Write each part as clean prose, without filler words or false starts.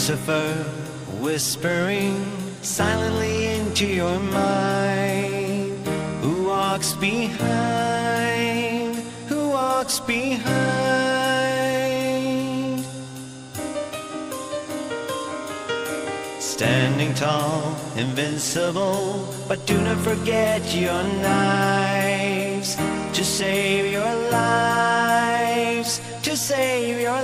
Lucifer, whispering silently into your mind. Who walks behind? Who walks behind? Standing tall, invincible, but do not forget your knives to save your lives, to save your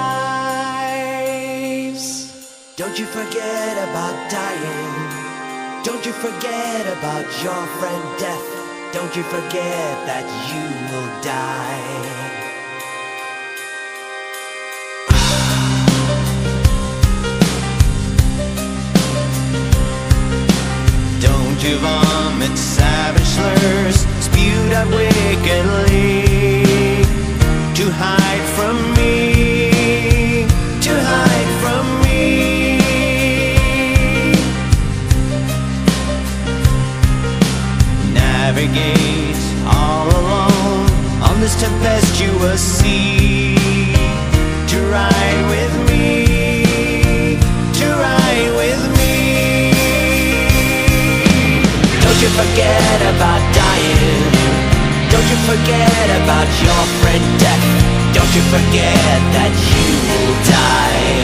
lives. Don't you forget about dying. Don't you forget about your friend death. Don't you forget that you will die. Don't you vomit savage slurs spewed out wickedly to hide from me, to hide from me. Navigate all alone on this tempestuous sea, to ride with me, to ride with me. Don't you forget about dying. Don't you forget about your friend death. Don't you forget that you will die.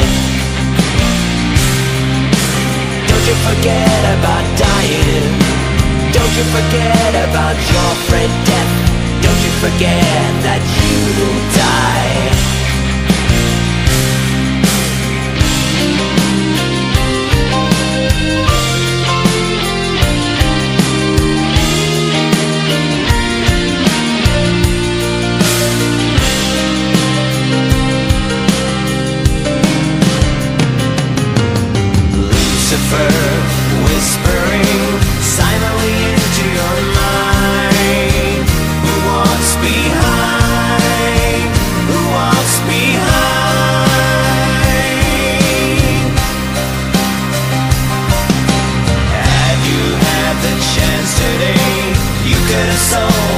Don't you forget about dying. Don't you forget about your friend death. Don't you forget that you will die. Lucifer, whispering silently into your mind. Who walks behind? Who walks behind? Had you had the chance today, you could have sold